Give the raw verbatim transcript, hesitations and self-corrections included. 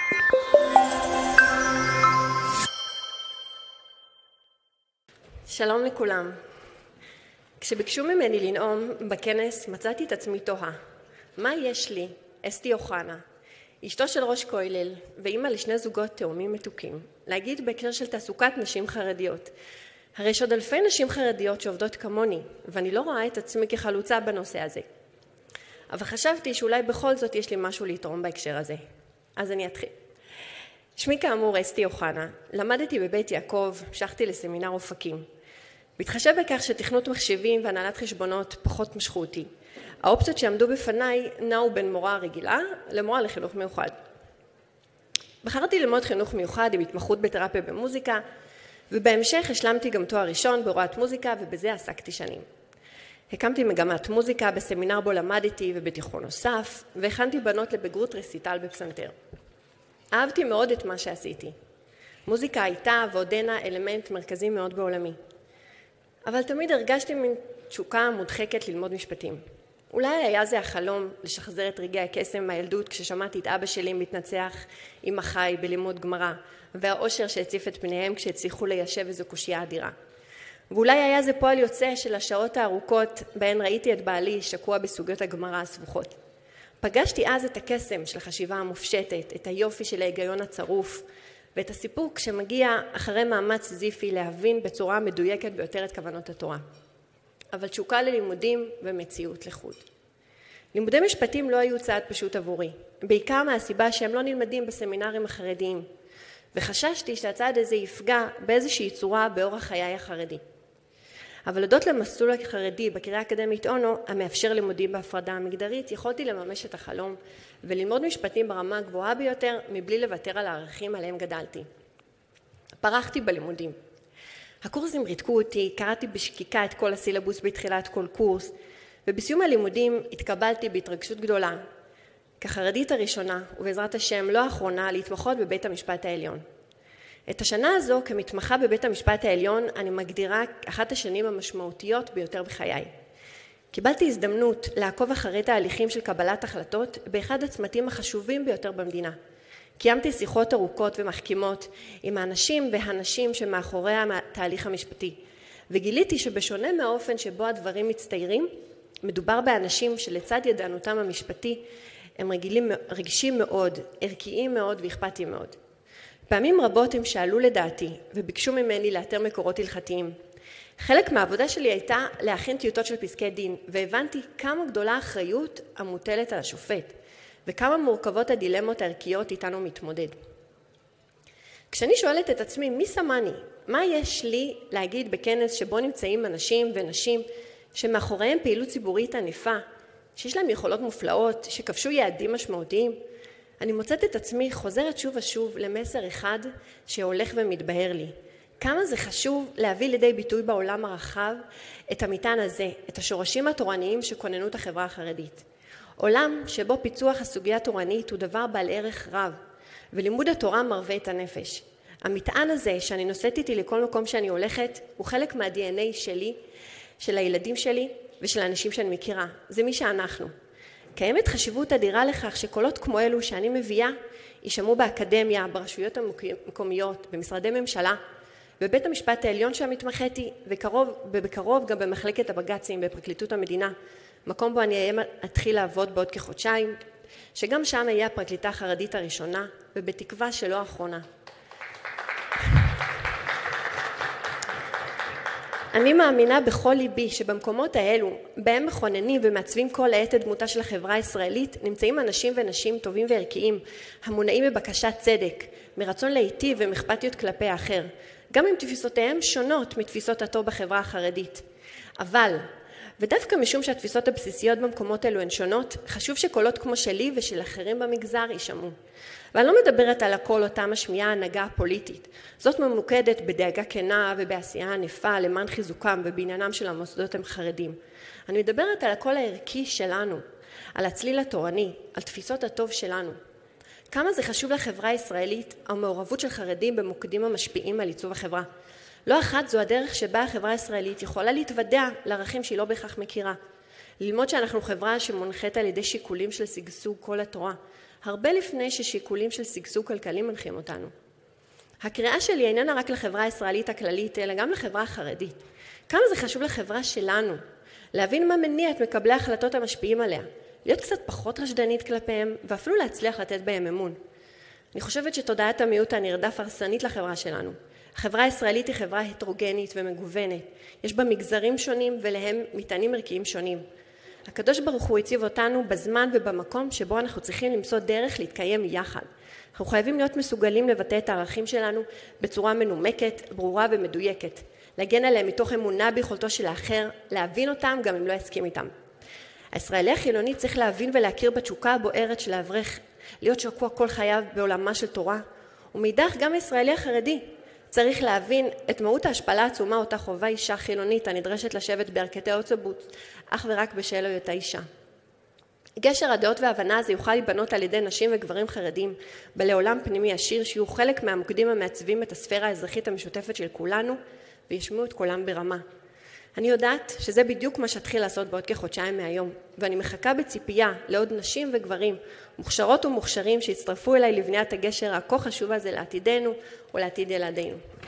שלום לכולם. כשביקשו ממני לנאום בכנס מצאתי את עצמי תוהה. מה יש לי, אסתי אוחנה, אשתו של ראש כולל ואימא לשני זוגות תאומים מתוקים, להגיד בהקשר של תעסוקת נשים חרדיות? הרי יש עוד אלפי נשים חרדיות שעובדות כמוני, ואני לא רואה את עצמי כחלוצה בנושא הזה. אבל חשבתי שאולי בכל זאת יש לי משהו לתרום בהקשר הזה. אז אני אתחיל. שמי כאמור אסתי אוחנה, למדתי בבית יעקב, המשכתי לסמינר אופקים. בהתחשב בכך שתכנות מחשבים והנהלת חשבונות פחות משכו אותי. האופציות שעמדו בפניי נעו בין מורה רגילה למורה לחינוך מיוחד. בחרתי ללמוד חינוך מיוחד עם התמחות בתרפיה במוזיקה, ובהמשך השלמתי גם תואר ראשון בהוראת מוזיקה, ובזה עסקתי שנים. הקמתי מגמת מוזיקה בסמינר בו למדתי ובתיכון נוסף, והכנתי בנות לבגרות רסיטל בפסנתר. אהבתי מאוד את מה שעשיתי. מוזיקה הייתה ועודנה אלמנט מרכזי מאוד בעולמי. אבל תמיד הרגשתי מין תשוקה מודחקת ללמוד משפטים. אולי היה זה החלום לשחזר את רגעי הקסם מהילדות כששמעתי את אבא שלי מתנצח עם אחי בלימוד גמרא, והאושר שהציף את פניהם כשהצליחו ליישב איזו קושייה אדירה. ואולי היה זה פועל יוצא של השעות הארוכות בהן ראיתי את בעלי שקוע בסוגיות הגמרא הסבוכות. פגשתי אז את הקסם של החשיבה המופשטת, את היופי של ההיגיון הצרוף, ואת הסיפוק שמגיע אחרי מאמץ סיזיפי להבין בצורה מדויקת ביותר את כוונות התורה. אבל תשוקה ללימודים ומציאות לחוד. לימודי משפטים לא היו צעד פשוט עבורי, בעיקר מהסיבה שהם לא נלמדים בסמינרים החרדיים, וחששתי שהצעד הזה יפגע באיזושהי צורה באורח חיי החרדי. אבל הודות למסלול החרדי בקריה האקדמית אונו, המאפשר לימודים בהפרדה המגדרית, יכולתי לממש את החלום וללמוד משפטים ברמה הגבוהה ביותר מבלי לוותר על הערכים עליהם גדלתי. פרחתי בלימודים. הקורסים ריתקו אותי, קראתי בשקיקה את כל הסילבוס בתחילת כל קורס, ובסיום הלימודים התקבלתי בהתרגשות גדולה, כחרדית הראשונה, ובעזרת השם לא האחרונה, להתמחות בבית המשפט העליון. את השנה הזו כמתמחה בבית המשפט העליון אני מגדירה אחת השנים המשמעותיות ביותר בחיי. קיבלתי הזדמנות לעקוב אחרי תהליכים של קבלת החלטות באחד הצמתים החשובים ביותר במדינה. קיימתי שיחות ארוכות ומחכימות עם האנשים והנשים שמאחורי התהליך המשפטי, וגיליתי שבשונה מהאופן שבו הדברים מצטיירים, מדובר באנשים שלצד ידענותם המשפטי הם רגילים, רגישים מאוד, ערכיים מאוד ואכפתיים מאוד. פעמים רבות הם שאלו לדעתי וביקשו ממני לאתר מקורות הלכתיים. חלק מהעבודה שלי הייתה להכין טיוטות של פסקי דין, והבנתי כמה גדולה האחריות המוטלת על השופט, וכמה מורכבות הדילמות הערכיות איתנו מתמודד. כשאני שואלת את עצמי מי שמני, מה יש לי להגיד בכנס שבו נמצאים אנשים ונשים שמאחוריהם פעילות ציבורית ענפה, שיש להם יכולות מופלאות, שכבשו יעדים משמעותיים, אני מוצאת את עצמי חוזרת שוב ושוב למסר אחד שהולך ומתבהר לי. כמה זה חשוב להביא לידי ביטוי בעולם הרחב את המטען הזה, את השורשים התורניים שכוננו את החברה החרדית. עולם שבו פיצוח הסוגיה התורנית הוא דבר בעל ערך רב, ולימוד התורה מרווה את הנפש. המטען הזה שאני נושאת איתי לכל מקום שאני הולכת, הוא חלק מה-די אן איי שלי, של הילדים שלי ושל האנשים שאני מכירה. זה מי שאנחנו. קיימת חשיבות אדירה לכך שקולות כמו אלו שאני מביאה, יישמעו באקדמיה, ברשויות המקומיות, במשרדי ממשלה, בבית המשפט העליון שהמתמחיתי, וקרוב, ובקרוב גם במחלקת הבג"צים בפרקליטות המדינה, מקום בו אני אתחיל לעבוד בעוד כחודשיים, שגם שם אהיה הפרקליטה החרדית הראשונה, ובתקווה שלא האחרונה. אני מאמינה בכל ליבי שבמקומות האלו, בהם מכוננים ומעצבים כל העת את דמותה של החברה הישראלית, נמצאים אנשים ונשים טובים וערכיים, המונעים בבקשת צדק, מרצון להיטיב ומאכפתיות כלפי האחר, גם אם תפיסותיהם שונות מתפיסות הטוב בחברה החרדית. אבל, ודווקא משום שהתפיסות הבסיסיות במקומות האלו הן שונות, חשוב שקולות כמו שלי ושל אחרים במגזר יישמעו. ואני לא מדברת על הכל אותה משמיעה הנהגה הפוליטית. זאת ממוקדת בדאגה כנה ובעשייה ענפה למען חיזוקם ובעניינם של המוסדות הם חרדים. אני מדברת על הקול הערכי שלנו, על הצליל התורני, על תפיסות הטוב שלנו. כמה זה חשוב לחברה הישראלית, המעורבות של חרדים במוקדים המשפיעים על עיצוב החברה. לא אחת זו הדרך שבה החברה הישראלית יכולה להתוודע לערכים שהיא לא בהכרח מכירה. ללמוד שאנחנו חברה שמונחית על ידי שיקולים של שגשוג כל התורה. הרבה לפני ששיקולים של שגשוג כלכלי מנחים אותנו. הקריאה שלי איננה רק לחברה הישראלית הכללית, אלא גם לחברה החרדית. כמה זה חשוב לחברה שלנו, להבין מה מניע את מקבלי ההחלטות המשפיעים עליה, להיות קצת פחות רשדנית כלפיהם, ואפילו להצליח לתת בהם אמון. אני חושבת שתודעת המיעוט הנרדף הרסנית לחברה שלנו. החברה הישראלית היא חברה הטרוגנית ומגוונת. יש בה מגזרים שונים ולהם מטענים ערכיים שונים. הקדוש ברוך הוא הציב אותנו בזמן ובמקום שבו אנחנו צריכים למצוא דרך להתקיים יחד. אנחנו חייבים להיות מסוגלים לבטא את הערכים שלנו בצורה מנומקת, ברורה ומדויקת. להגן עליהם מתוך אמונה ביכולתו של האחר, להבין אותם גם אם לא יסכים איתם. הישראלי החילוני צריך להבין ולהכיר בתשוקה הבוערת של האברך, להיות שקוע כל חייו בעולמה של תורה, ומאידך גם הישראלי החרדי צריך להבין את מהות ההשפלה העצומה אותה חובה אישה חילונית הנדרשת לשבת בערכתי אוטובוס, אך ורק בשל היותה אישה. גשר הדעות וההבנה הזה יוכל להיבנות על ידי נשים וגברים חרדים, בעלי עולם פנימי עשיר שיהיו חלק מהמוקדים המעצבים את הספירה האזרחית המשותפת של כולנו, וישמעו את קולם ברמה. אני יודעת שזה בדיוק מה שהתחיל לעשות בעוד כחודשיים מהיום, ואני מחכה בציפייה לעוד נשים וגברים, מוכשרות ומוכשרים שיצטרפו אליי לבניית הגשר הכה חשוב הזה לעתידנו ולעתיד ילדינו.